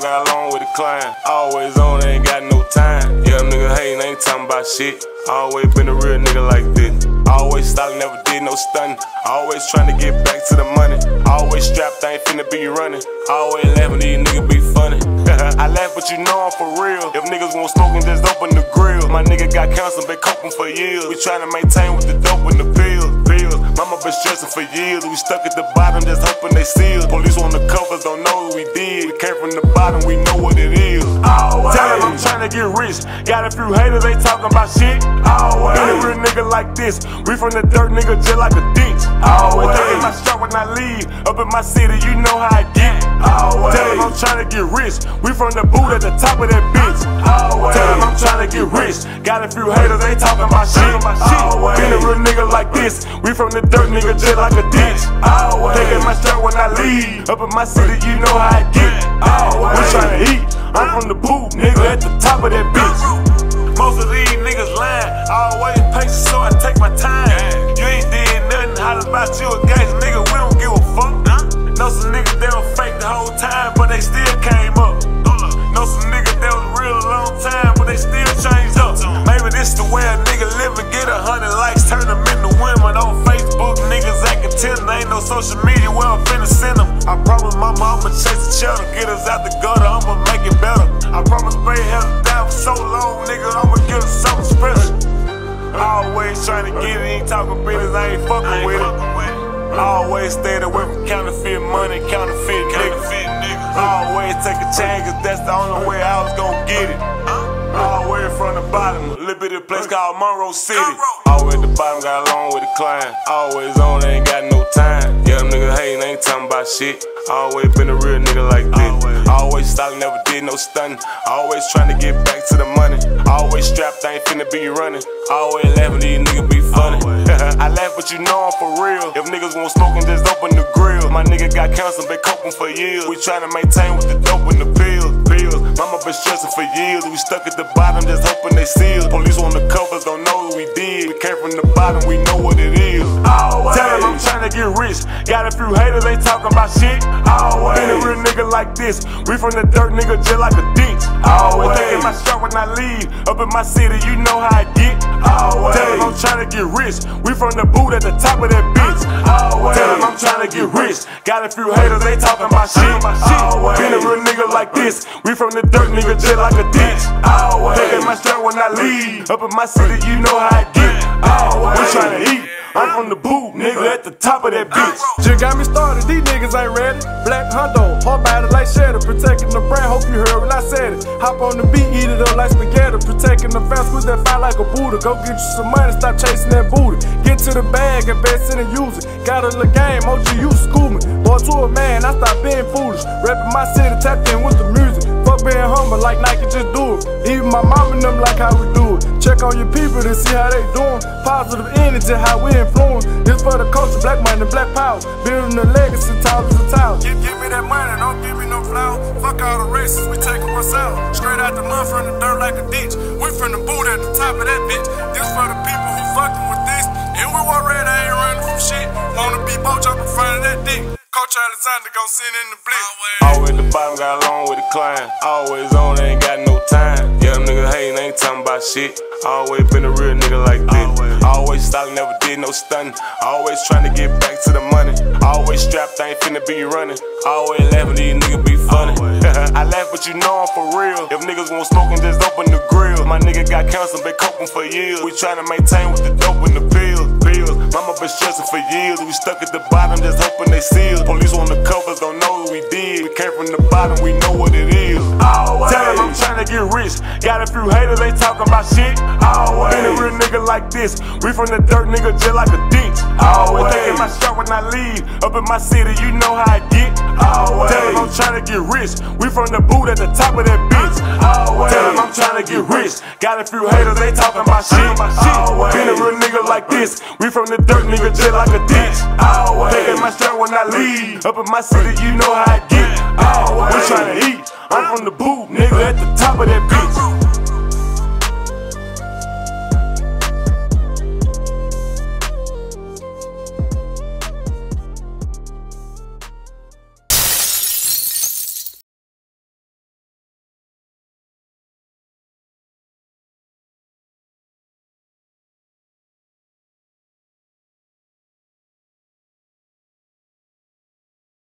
got along with the client. Always on, ain't got no time. Yeah, nigga hatin', ain't talking about shit. Always been a real nigga like this. Always stylin', never did no stunning. Always tryna get back to the money. Always strapped, I ain't finna be running. Always laughing, these niggas be funny. I laugh, but you know I'm for real. If niggas want smoking, just open the grill. My nigga got cancer, been coping for years. We tryna maintain with the dope and the pills. Mama been stressing for years. We stuck at the bottom, just hoping they seal. Police on the covers, don't know what we did. We came from the bottom, we know what it is. Always. Tell them I'm tryna get rich. Got a few haters, they talking about shit. Always. Been a real nigga like this. We from the dirt, nigga, just like a ditch. Always. Taking my strap when I leave. Up in my city, you know how I get. Always. Tell them I'm tryna get rich. We from the boot at the top of that bitch. Always. Tell them I'm tryna get rich. Got a few haters, they talking about shit. Always. Been a real nigga like this. We from the dirt, nigga, just like a ditch. Always. Taking my strap when I leave. Up in my city, you know how I get. Always. We tryna eat. I'm from the boot, nigga, at the top of that bitch. Most of these niggas lying. Always patient, so I take my time. You ain't did nothing. Holler about you a gangster, nigga. We don't give a fuck. Know some niggas that was fake the whole time, but they still came up. Know some niggas that was real a long time, but they still changed up. Maybe this the way a nigga live and get 100 likes, turn them into women on Facebook. Niggas acting tender, ain't no social media where I'm finna send them. I promise mama I'ma chase the cheddar, get us out the gutter, I'ma make it better. I promise Bay held it down for so long, nigga, I'ma give it something special. Always trying to get it, ain't talking business, I ain't fucking with it. Always stayed away from counterfeit money, counterfeit niggas. Always take a chance, cause that's the only way I was gon' get it. Always from the bottom, a little bit of a place called Monroe City. Always at the bottom, got along with the client. Always on, ain't got no time. Yeah, nigga hatin', ain't talking about shit. Always been a real nigga like this. Always stylin', never did no stunning. Always tryna get back to the money. Always strapped, I ain't finna be running. Always laughing, these niggas be funny. I laugh, but you know I'm for real. If niggas want smoking, just open the grill. My nigga got cancer, been coping for years. We tryna maintain with the dope and the pills. Mama been stressing for years. We stuck at the bottom, just hoping they seal. Police on the covers, don't know what we did. We came from the bottom, we know what it is. Always. Tell them I'm tryna get rich. Got a few haters, they talking about shit. Always. Been a real nigga like this. We from the dirt, nigga, just like a ditch. Always. Taking my strap when I leave. Up in my city, you know how I get. Always. Tell them I'm tryna get rich. We from the boot at the top of that bitch. Always. Tell them I'm tryna get rich. Got a few haters, they talking about shit. Always. Been a real nigga like this. We from the dirt, nigga, just like a ditch. Always. Taking my strap when I leave. Up in my city, you know how I get. Always. We tryna eat. I'm from the boot, nigga, at the top of that bitch. Just got me started, these niggas ain't ready. Black Hundo, hard body like Shadow, protecting the brand, hope you heard when I said it. Hop on the beat, eat it up like spaghetti, protecting the fence with that fire like a Buddha. Go get you some money, stop chasing that booty. Get to the bag, invest in and use it. Got a little game, OG, you school me. Boy, to a man, I stop being foolish. Rapping my city, tapped in with the music. Fuck being humble like Nike, just do it. Even my mom and them like how we do it. Check on your people to see how they doing. Positive energy, how we influence. This for the culture, black money, black power. Building a legacy, towers to towers. Give me that money, don't give me no flour. Fuck all the races, we taking what's out. Straight out the mud from the dirt like a ditch. We from the boot at the top of that bitch. This for the people who fucking with this. And we want red, I ain't running from shit. Wanna be boach up in front of that dick. Coach Alexander gon' send in the blitz. Always at the bottom, got along with the client. Always on, ain't got no time. Yeah, nigga hatin', ain't talking about shit. Always been a real nigga like this. Always stylin', never did no stunning. Always tryna get back to the money. Always strapped, I ain't finna be running. Always laughing, these niggas be funny. I laugh, but you know I'm for real. If niggas want smoking, just open the grill. My nigga got cancer, been coping for years. We tryna maintain with the dope and the pills. Mama been stressing for years. We stuck at the bottom, just hoping they seal. Police on the covers, don't know what we did. We came from the bottom, we know what it is. Always. Tell them I'm tryna get rich. Got a few haters, they talking about shit. Always. Been a real nigga like this. We from the dirt, nigga, just like a ditch. Always. Taking my strap when I leave. Up in my city, you know how I get. Always. Tell them I'm tryna get rich. We from the boot at the top of that bitch. Always. Tell them I'm tryna get rich. Got a few haters, they talking about shit. Always. Been a real nigga like this. We from the dirt, nigga, just like a ditch. Always. Taking my strap when I leave. Up in my city, you know how I get. Always. We tryna eat. I'm from the boot, nigga.